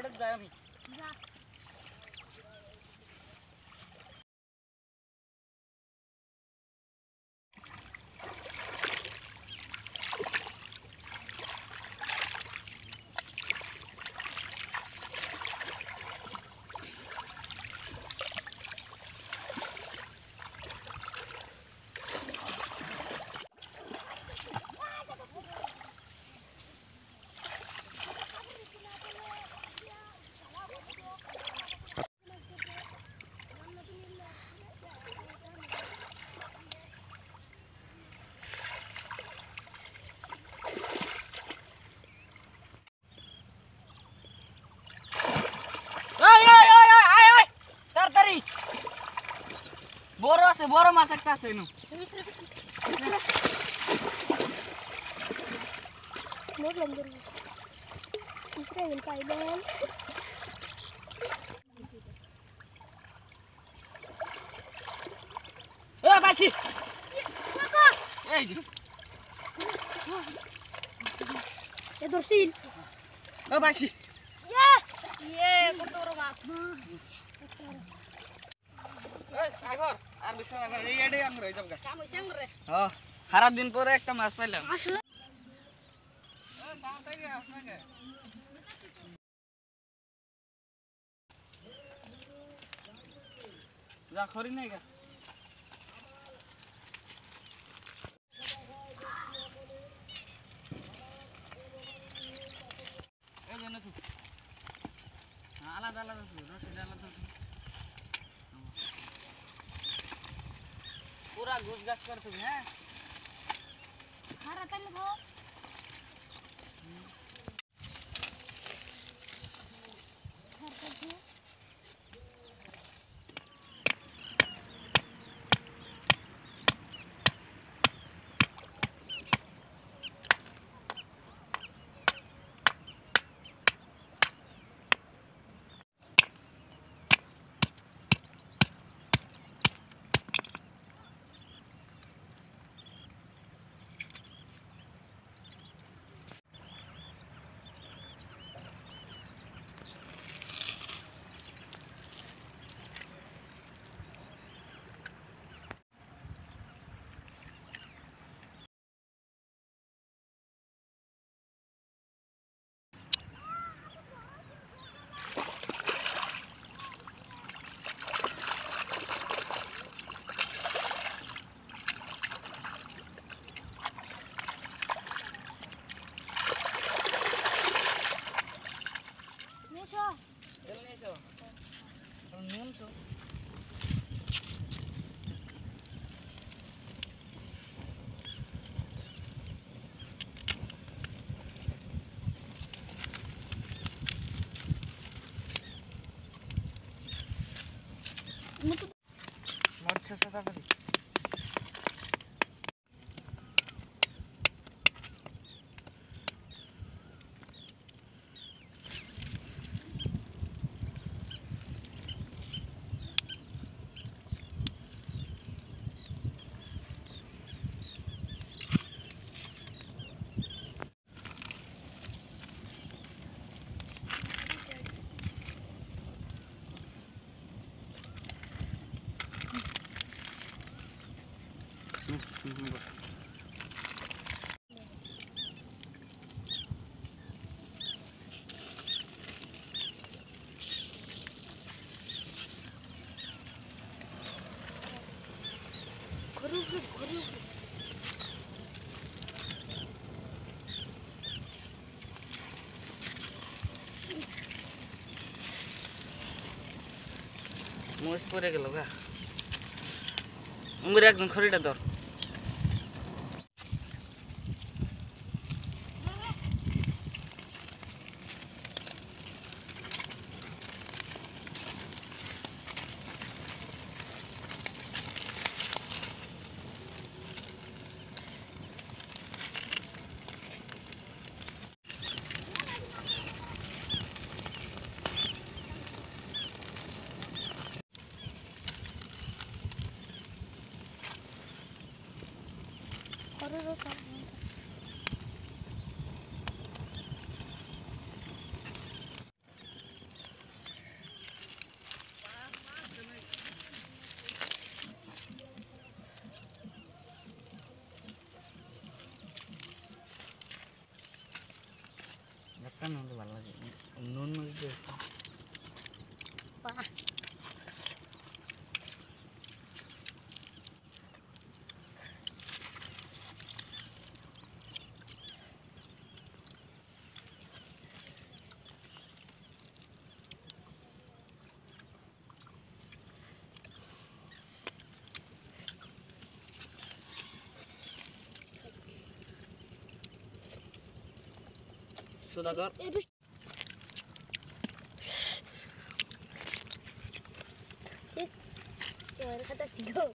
ঘরে যাই আমি। বড় আছে, বড় মাছ একটা আছে এনু। পাইছি এই যে ধরছিল পাইছি। কত বড় মাছ। আর বিশাল এই এডে আম রই যাবগা হ্যাঁ সারা দিন পরে একটা মাছ পাইলাম আসলে যা খরি নাই গা এই জানো তো আলাদা আলাদা রসি আলাদা पूरा घुस घास कर तुम हैं खारा तल हो मरছে তাড়াতাড়ি মোষ পড়ে গেল গা উমরে একজন খড়িটা ধর মাখানো হলে ভালো লাগে নুন মরিচ দিয়ে বাহ সুদাগর এই বেশ এর খাতা ছিল